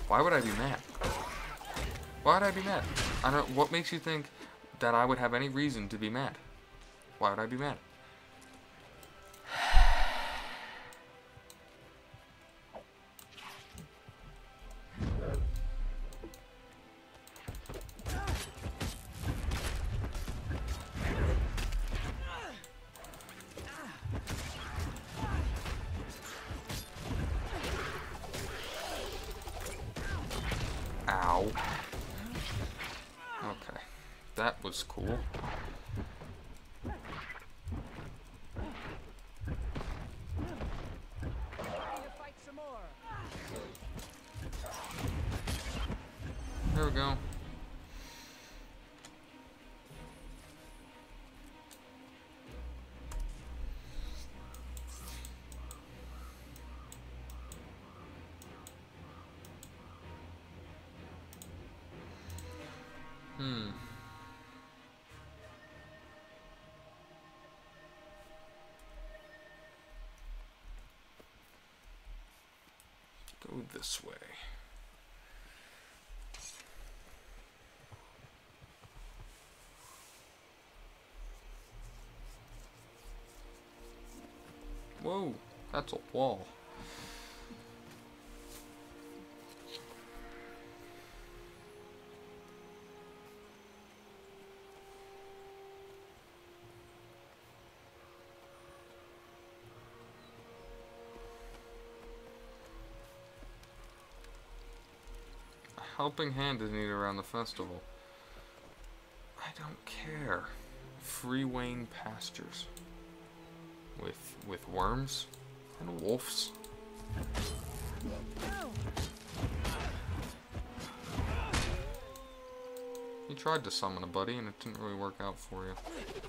Why would I be mad? Why would I be mad? I don't. What makes you think that I would have any reason to be mad? Why would I be mad? Ow. Okay. That was cool. There we go. Go this way. Whoa, that's a wall. A helping hand is needed around the festival. I don't care. Free Wayne pastures. With worms and wolves. You tried to summon a buddy and it didn't really work out for you.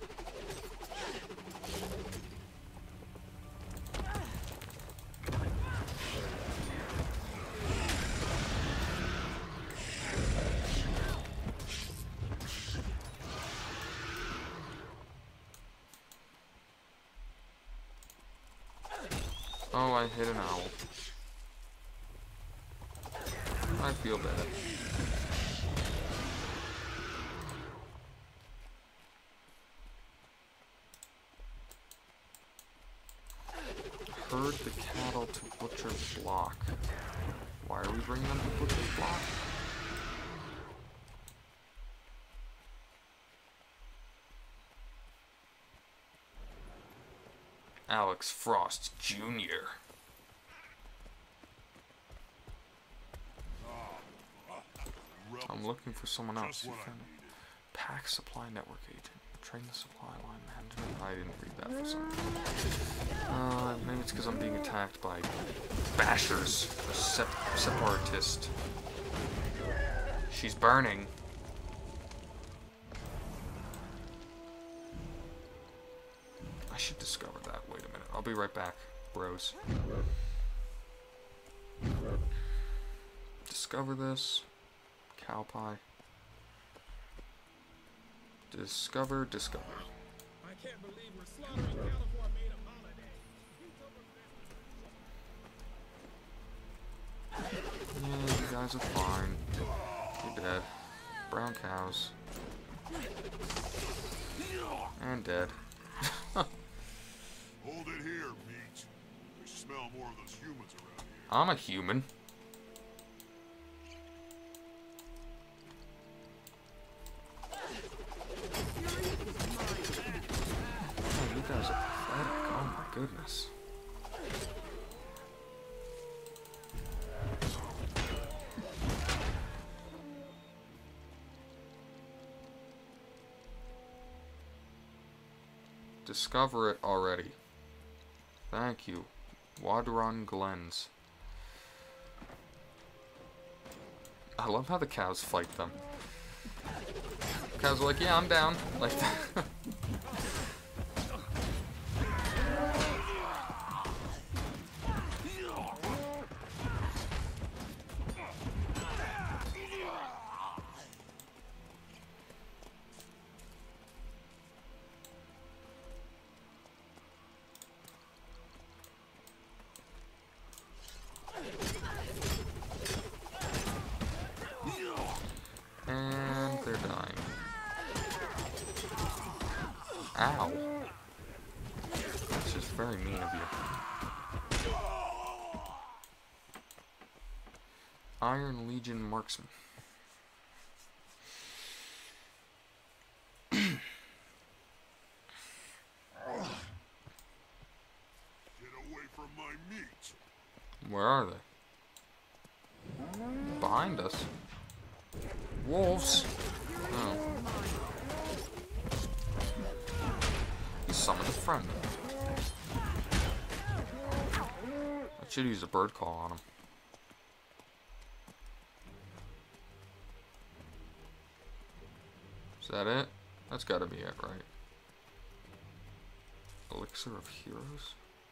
Oh, I hit an owl. I feel bad. Herd the cattle to Butcher's Block. Why are we bringing them to Butcher's Block? Alex Frost Jr. I'm looking for someone else. You found Pack Supply Network Agent. Train the supply line management. I didn't read that for some reason. Maybe it's because I'm being attacked by bashers. A separatist. She's burning. I should discover that. Wait a minute. I'll be right back, bros. Discover this. Cow pie. Discover. I can't believe we're slaughtering cattle for a made-up holiday. Yeah, you guys are fine. You're dead. Brown cows. And dead. Hold it here, Meat. We smell more of those humans around here. I'm a human. Oh, you guys are pathetic. Oh my goodness. Discover it already. Thank you. Wadron Glens. I love how the cows fight them. Cows are like, yeah, I'm down. Like that. very mean of you. Iron Legion Marksman. Get away from my meat. Where are they? Behind us. Wolves. Oh. He summoned a friend. I should use a bird call on him. Is that it? That's gotta be it, right? Elixir of Heroes?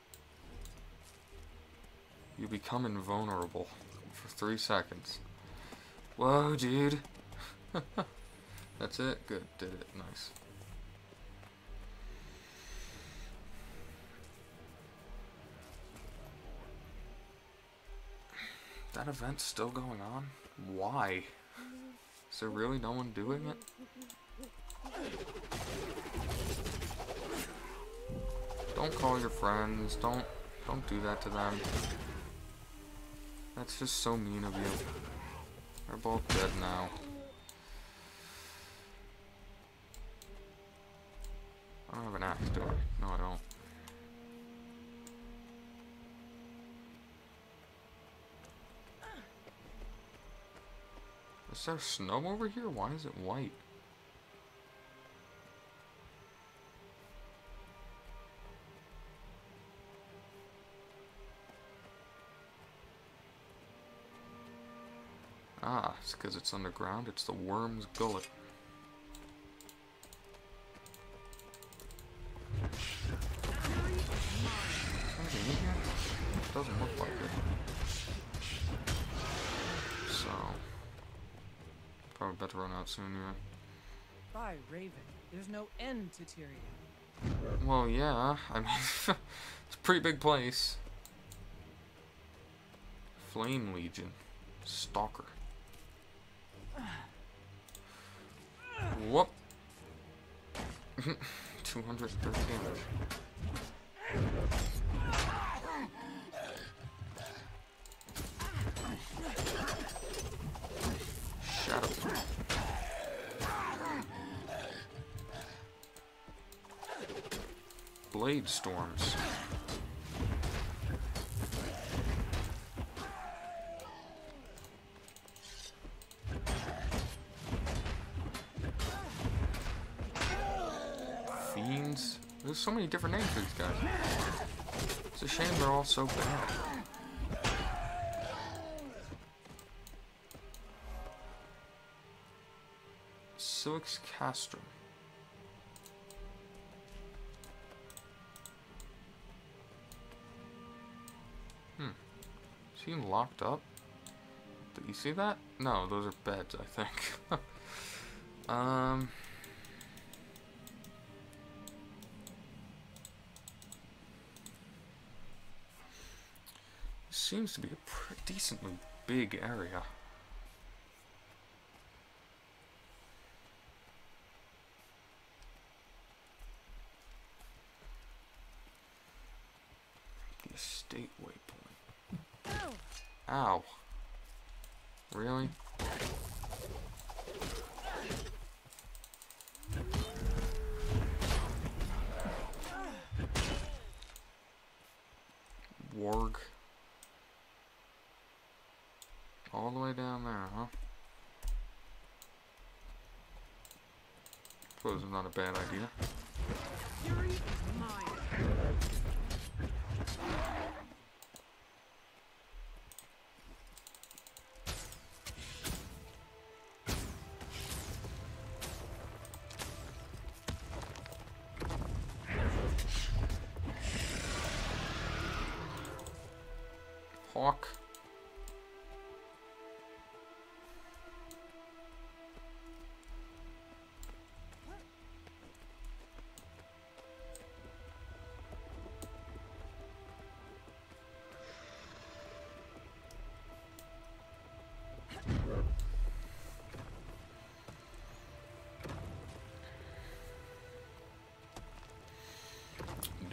You become invulnerable for 3 seconds. Whoa, dude. That's it? Good, did it. Nice. That event's still going on? Why? Is there really no one doing it? Don't call your friends. Don't do that to them. That's just so mean of you. They're both dead now. I don't have an axe, do I? No, I don't. Is there snow over here? Why is it white? Ah, it's because it's underground. It's the Worm's Gullet. Something in here? It doesn't look like it. So, probably about to run out soon, yeah. By Raven, there's no end to Tyrion. Well, yeah. I mean, it's a pretty big place. Flame Legion. Stalker. Whoop. 230 damage. Shadow. Blade storms. Fiends. There's so many different names for these guys. It's a shame they're all so bad. Silix Castrum. Is he locked up? Did you see that? No, those are beds, I think. Seems to be a decently big area. The estate waypoint. Ow. Really? Warg. All the way down there, huh? Suppose it's not a bad idea. Fury is mine. Hawk.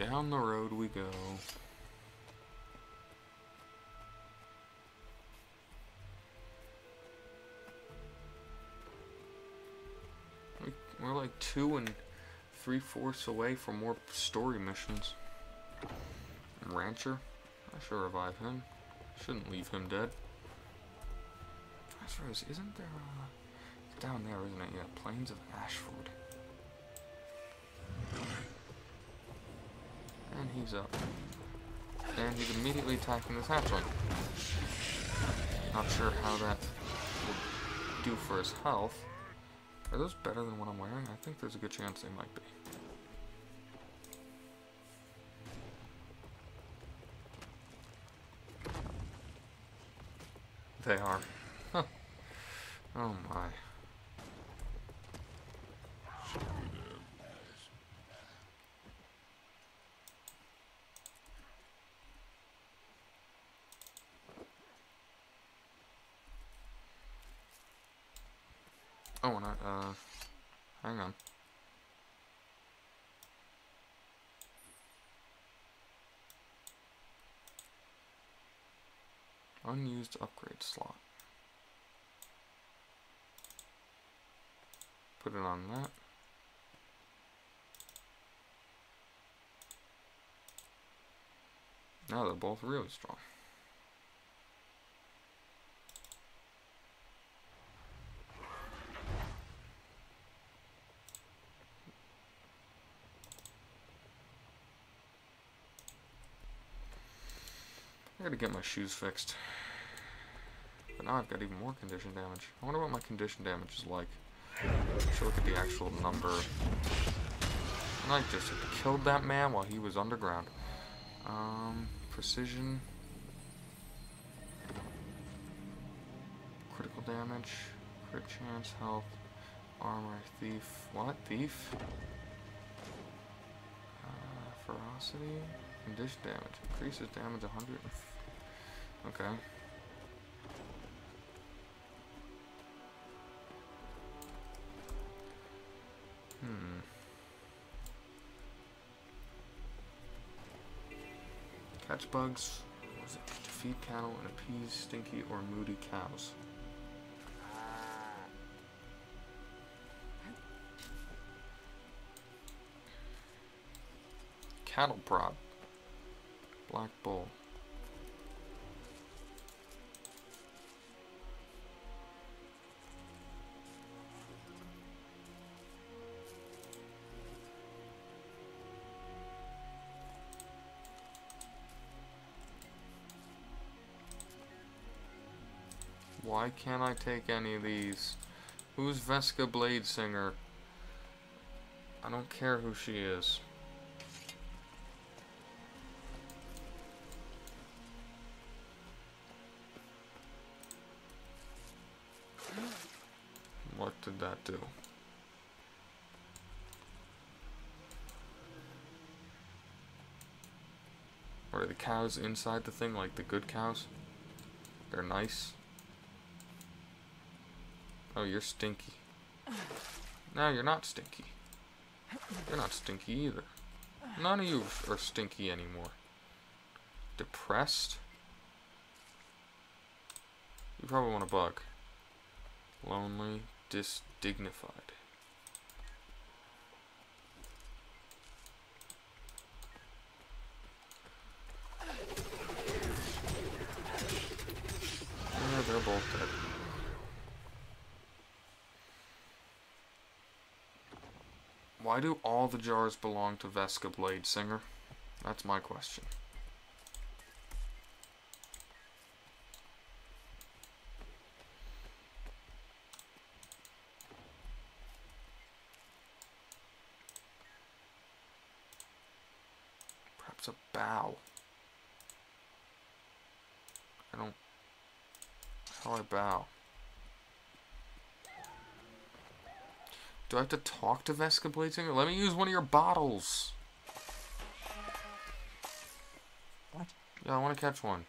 Down the road we go. We're like 2 3/4 away from more story missions. And Rancher, I should revive him. Shouldn't leave him dead. I suppose, isn't there it's down there, isn't it? Yeah, Plains of Ashford. And he's up. And he's immediately attacking this hatchling. Not sure how that will do for his health. Are those better than what I'm wearing? I think there's a good chance they might be. They are. Huh. Oh my. Oh, and hang on. Unused upgrade slot. Put it on that. Now they're both really strong. I gotta get my shoes fixed. But now I've got even more condition damage. I wonder what my condition damage is like. Let's look at the actual number. And I just killed that man while he was underground. Precision. Critical damage. Crit chance, health, armor, thief. What? Thief? Ferocity. Condition damage. Increases damage 100. Okay. Catch bugs. What was it? Defeat cattle and appease stinky or moody cows. Cattle prod. Black bull. Why can't I take any of these? Who's Vesca Bladesinger? I don't care who she is. What did that do? Are the cows inside the thing like the good cows? They're nice. Oh, you're stinky. No, you're not stinky. You're not stinky either. None of you are stinky anymore. Depressed? You probably want a bug. Lonely, dignified. Yeah, they're both dead. Why do all the jars belong to Vesca Bladesinger? That's my question. Perhaps a bow. I don't... How do I bow? Do I have to talk to Vesca Bladesinger? Let me use one of your bottles. What? Yeah, I want to catch one.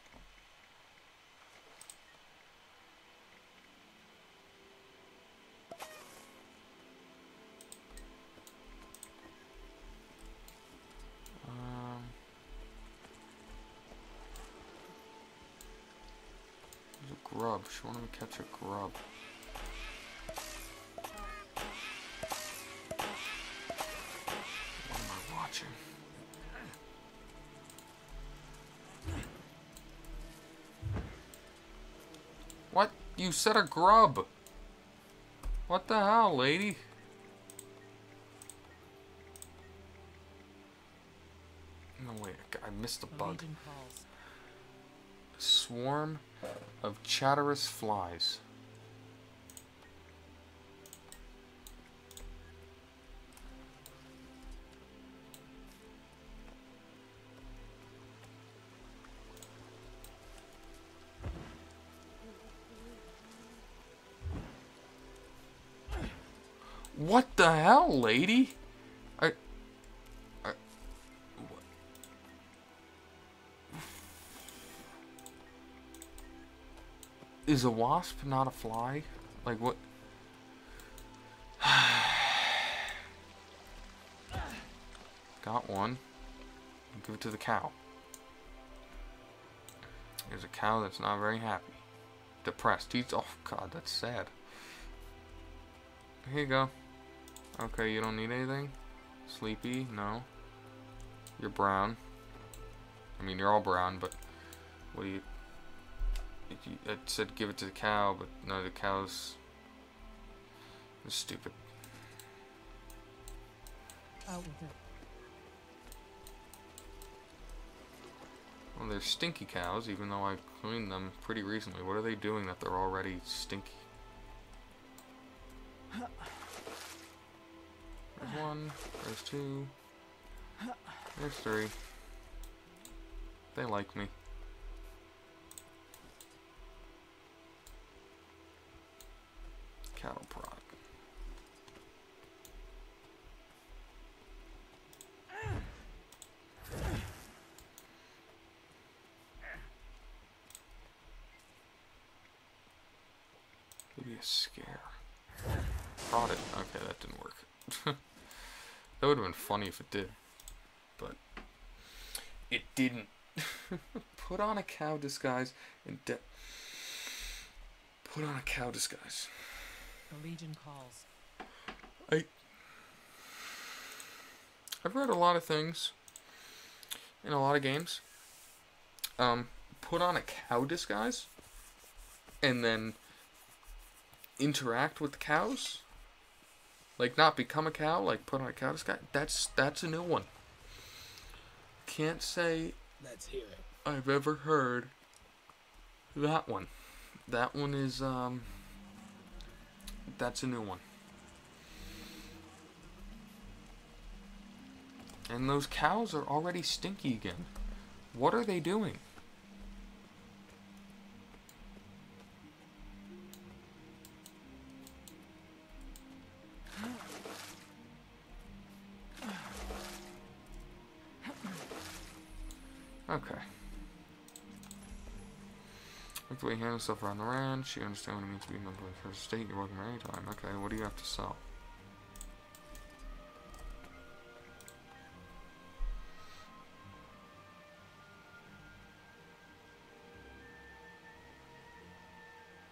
grub. She wanted me to catch a grub. What am I watching? What? You said a grub. What the hell, lady? No, wait. I missed a bug. Legion calls. Swarm of Chatterus flies. What the hell, lady? Is a wasp not a fly? Like what? Got one. Give it to the cow. There's a cow that's not very happy. Depressed. He's, oh god, that's sad. Here you go. Okay, you don't need anything? Sleepy? No. You're brown. I mean, you're all brown, but what do you... It said give it to the cow, but no, the cow's stupid. Out with it. Well, they're stinky cows, even though I cleaned them pretty recently. What are they doing that they're already stinky? There's one, there's two, there's three. They like me. Cattle prod. Maybe a scare. Prod it. Okay, that didn't work. That would have been funny if it did. But it didn't. Put on a cow disguise and put on a cow disguise. The Legion calls. I've read a lot of things in a lot of games. Put on a cow disguise and then interact with the cows. Like not become a cow, like put on a cow disguise. That's a new one. Can't say Let's hear it. I've ever heard that one. That one is that's a new one. And those cows are already stinky again. What are they doing? Okay. Like the way you handle stuff around the ranch. You understand what it means to be a member of the first state. You're welcome anytime. Okay, what do you have to sell?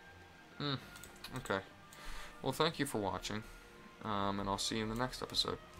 Okay. Well, thank you for watching. And I'll see you in the next episode.